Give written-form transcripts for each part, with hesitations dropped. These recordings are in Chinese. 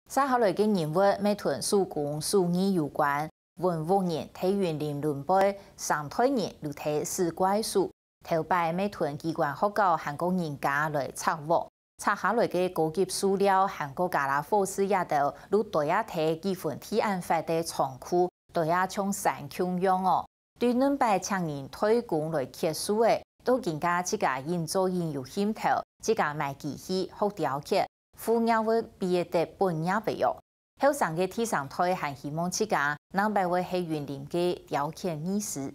接下来嘅人物，每同属公属义有关。文物人睇园林轮背，上台人如睇四怪树。头摆每同机关学校韩国人家来策划，拆下来嘅高级塑料，韩国家啦火势也到，如对下睇几份提案法的仓库，对下从山穷样哦。对恁摆请人推广来揭书的，都更加自家研造研有心头，自家买机器学雕刻，副业会毕业的本业不用。后上嘅天上台还希望自家能摆为系园林嘅雕刻艺师。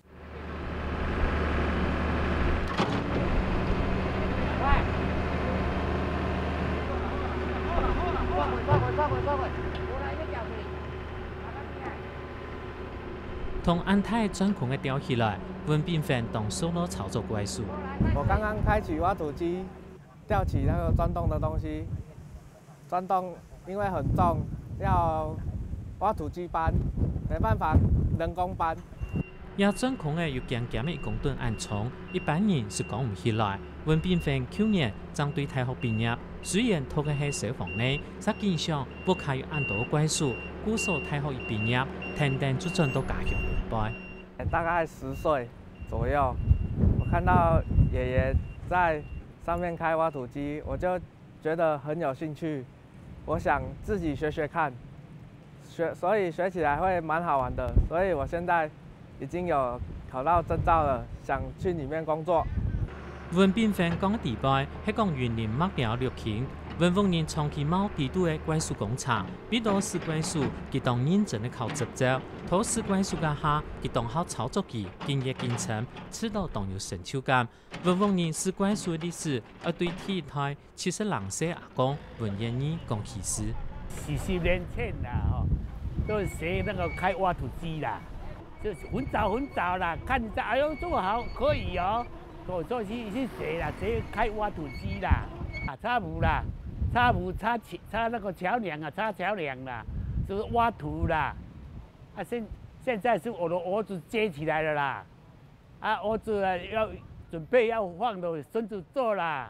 同安泰钻孔嘅吊起来，文炳凡动手了操作怪术。 我刚刚开启挖土机，吊起那个钻洞的东西，钻洞因为很重，要挖土机搬，没办法人工搬。 也钻孔嘅要咸咸嘅公吨按重，一般人是讲唔起来。文炳凡去年将对大学毕业，虽然读嘅系消防呢，实际上不卡要按到怪术。古时大学一毕业，天天就转到家乡上班。 大概10岁左右，我看到爷爷在上面开挖土机，我就觉得很有兴趣。我想自己学学看，所以学起来会蛮好玩的。所以我现在已经有考到证照了，想去里面工作。 文炳凡讲嘅地摆系讲园林目标6轻。文物人长期猫地度嘅怪术工厂，比到是怪术，佢当认真嘅靠执照，土是怪术家下，佢当好操作技，经验精深，吃到当有成就感。文物人是怪术嘅历史，而对体台70岁阿公文彦义讲起事。 40年前啦，都学那个开挖土机啦，就很早啦，看一下，哎呦，这么好，可以哦，我就去学啦，学开挖土机啦，插木啦。插木插那个桥梁啊，插桥梁啦，就是挖土啦。现在是我的儿子接起来了啦，儿子要准备要放到孙子做啦。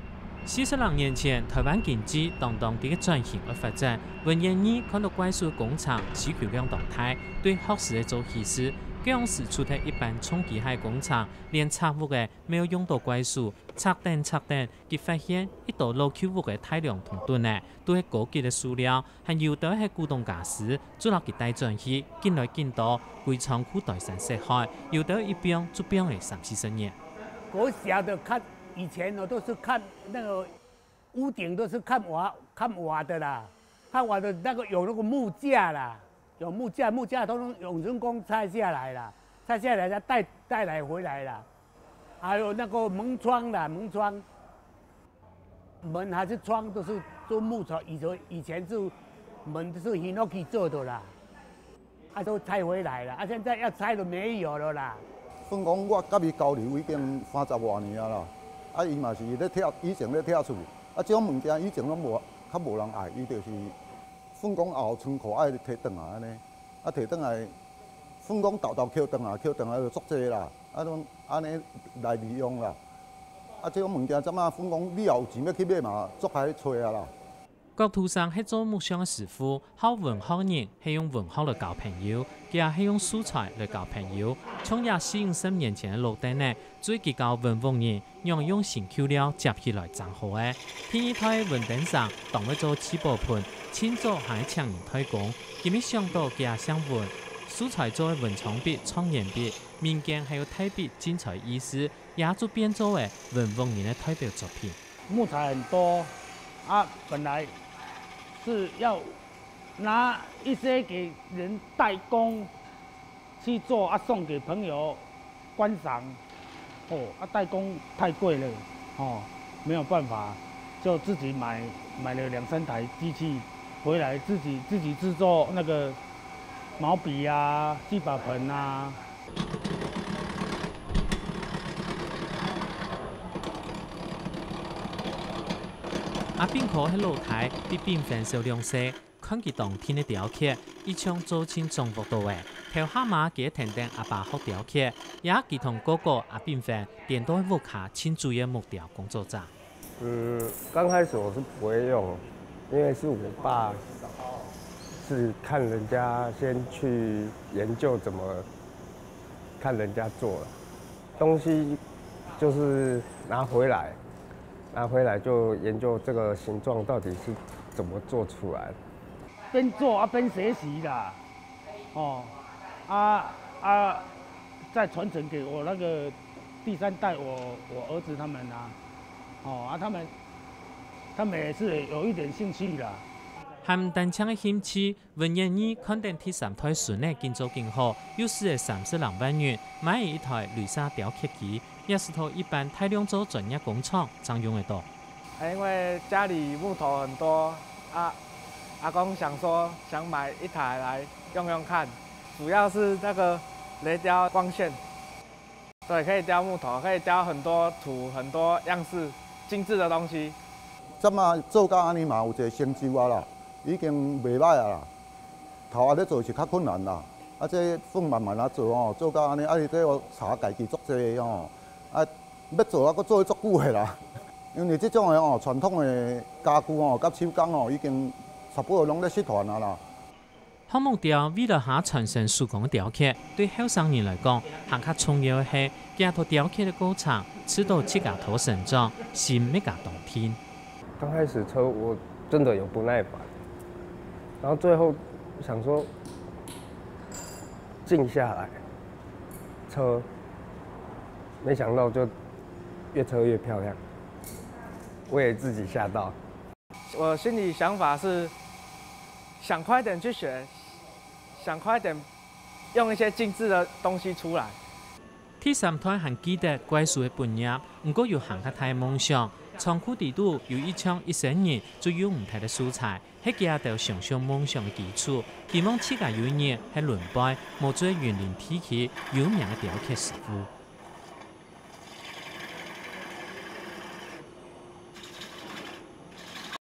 40年前，台湾经济当地嘅转型而发展，文彦义看到怪术工厂需求量动态，对学士嘅做起事。这样时出喺一般冲机械工厂，连拆物嘅没有用到怪术，拆电，佢发现一道老旧物嘅大量铜盾呢，都系高级嘅塑料，还有的系古董家私，做落佢带转去，进来进到，归仓库代山石海，有的一边就变嘅30-40年。 我小的看以前我都是看那个屋顶都是看瓦的啦，看瓦的那个有那个木架啦。有木架都用人工拆下来了，拆下来再带来回来了。还有那个门窗啦，门还是窗都是做木头，以前是门都是 Hinoki 做的啦，都拆回来了，现在要拆都没有了啦。 算讲我甲伊交流已经30多年啊啦，伊嘛是咧拆，以前咧拆厝，这种物件以前拢较无人爱，伊就是。算讲后村口爱摕转来安尼，摕转来，算讲豆捡转来就足济啦，拢安尼来利用啦。这种物件怎啊？算讲你也有钱要去买嘛，足歹找啊啦。 国土上系做木匠嘅师傅，考文学人系用文学来交朋友，佢也系用素材来交朋友。从也40-50年前嘅路灯呢，最结交文物人，用新口料接起来真好嘅。天一台文灯上当去做起宝盆，千做还请人推广。佢咪想到佢也想文素材做嘅文创笔、创眼笔，民间还有泰笔精彩意思，也就变做嘅文物人嘅代表作品。 木材很多本来。是要拿一些给人代工去做送给朋友观赏。代工太贵了，没有办法，就自己买了2-3台机器回来，自己制作那个毛笔啊、积把盆啊。 阿炳科喺露台比炳凡小2岁，看佢当天嘅雕刻，一向做清重复到嘅。头下马佢听听阿爸学雕刻，也佢同哥哥阿炳凡点到屋下清主嘅木雕工作者。 刚开始我是不会用， 因为是我爸是看人家先去研究怎么看人家做了东西，就是拿回来就研究这个形状到底是怎么做出来的。 边做边学习啦，再传承给我那个第3代我儿子他们啊，他们也是有一点兴趣啦。 含单枪的兴趣，文彦二看见第3台船的建造更好，有时的32万元买一台雷沙雕刻机，也是头一般大量做专业工厂常用得到。 因为家里木头很多阿公想买一台来用用看，主要是那个雷雕光线，对，可以雕木头，可以雕很多图、很多样式、精致的东西。 这嘛做到安尼嘛有一个成就啊啦，已经袂歹啊啦。头咧做是较困难啦，这放慢慢啊做哦，做到安尼，你这个查家己足济哦，要做阁做足久的啦。因为这种的传统的家具甲手工已经差不多拢咧失传啊啦。 项目雕为了下传承手工雕刻，对后生人来讲，行较重要的是，家头雕刻的过程，直到自家头成长，心要甲动听。 刚开始车我真的有不耐烦，然后最后想说静下来，车，没想到就越车越漂亮，我也自己吓到。 我心里想法是，想快点去学，想快点用一些精致的东西出来。 第3台还记得怪术的本业，不过有行较大的梦想。仓库地度有一枪一生人就有唔同的素材，迄家就想象梦想的基础，希望自家有一日喺轮班，冒做园林体系有名的雕刻师傅。